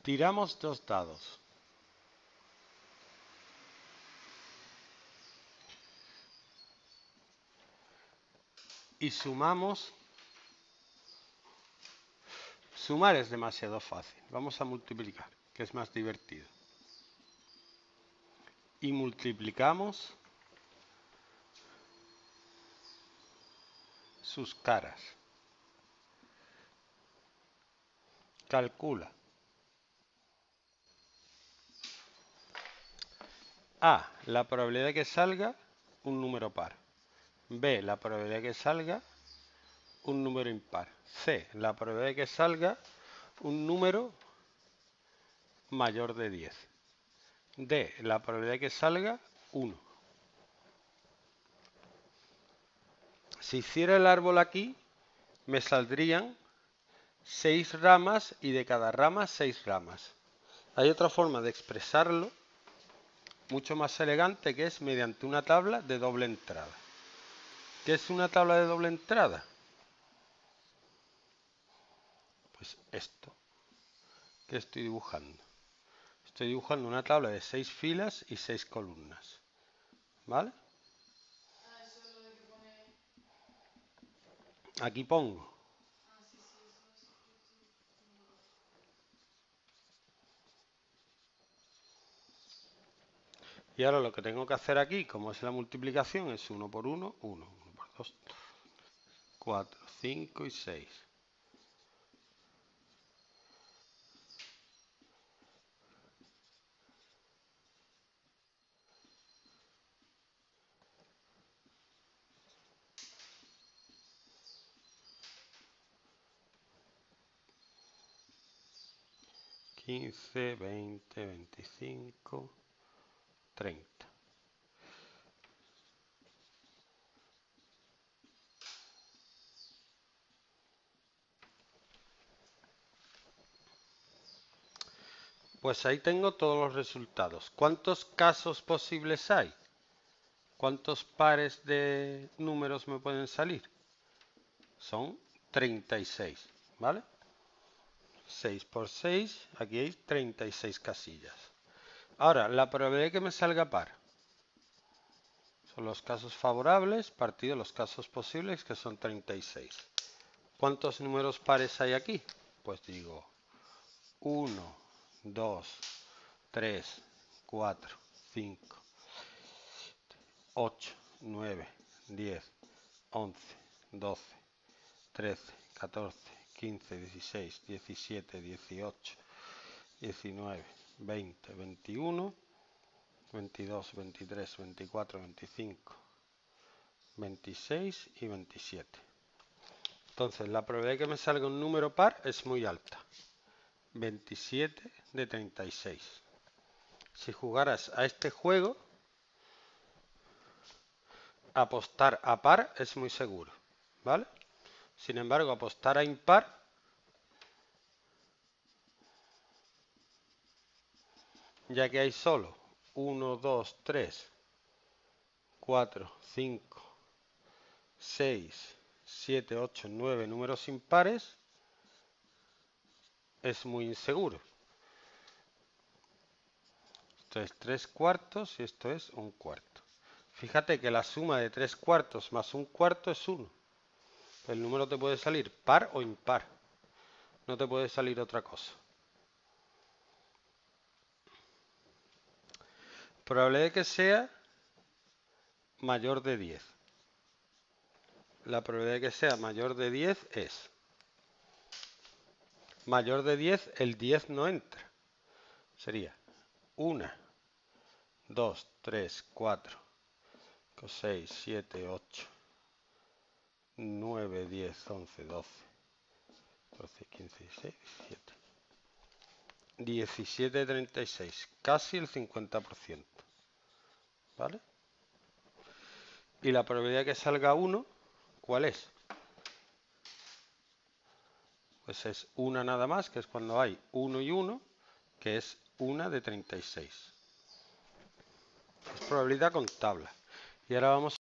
Tiramos 2 dados. Y sumamos. Sumar es demasiado fácil. Vamos a multiplicar, que es más divertido. Y multiplicamos sus caras. Calcula. A, la probabilidad de que salga un número par. B, la probabilidad de que salga un número impar. C, la probabilidad de que salga un número mayor de 10. D, la probabilidad de que salga 1. Si hiciera el árbol aquí, me saldrían 6 ramas y de cada rama 6 ramas. Hay otra forma de expresarlo, mucho más elegante, que es mediante una tabla de doble entrada. ¿Qué es una tabla de doble entrada? Pues esto que estoy dibujando. Estoy dibujando una tabla de 6 filas y 6 columnas. ¿Vale? Aquí pongo. Y ahora lo que tengo que hacer aquí, como es la multiplicación, es 1 por 1, 1, 1 por 2, 4, 5 y 6. $15, $20, $25, $30. Pues ahí tengo todos los resultados. ¿Cuántos casos posibles hay? ¿Cuántos pares de números me pueden salir? Son 36, ¿vale? 6 por 6, aquí hay 36 casillas. Ahora, la probabilidad de que me salga par. Son los casos favorables partido los casos posibles, que son 36. ¿Cuántos números pares hay aquí? Pues digo 1, 2, 3, 4, 5, 8, 9, 10, 11, 12, 13, 14, 15, 16, 17, 18, 19, 20, 21, 22, 23, 24, 25, 26 y 27. Entonces, la probabilidad de que me salga un número par es muy alta. 27 de 36. Si jugaras a este juego, apostar a par es muy seguro, ¿vale? Sin embargo, apostar a impar, ya que hay solo 1, 2, 3, 4, 5, 6, 7, 8, 9 números impares, es muy inseguro. Esto es 3 cuartos y esto es 1 cuarto. Fíjate que la suma de 3 cuartos más 1 cuarto es 1. El número te puede salir par o impar. No te puede salir otra cosa. Probabilidad de que sea mayor de 10. La probabilidad de que sea mayor de 10 es mayor de 10, el 10 no entra. Sería 1, 2, 3, 4, 6, 7, 8, 9, 10, 11, 12, 14, 15, 16, 17. 17, 36, casi el 50%. ¿Vale? Y la probabilidad de que salga 1, ¿cuál es? Pues es una nada más, que es cuando hay 1 y 1, que es 1 de 36. Es probabilidad con tabla. Y ahora vamos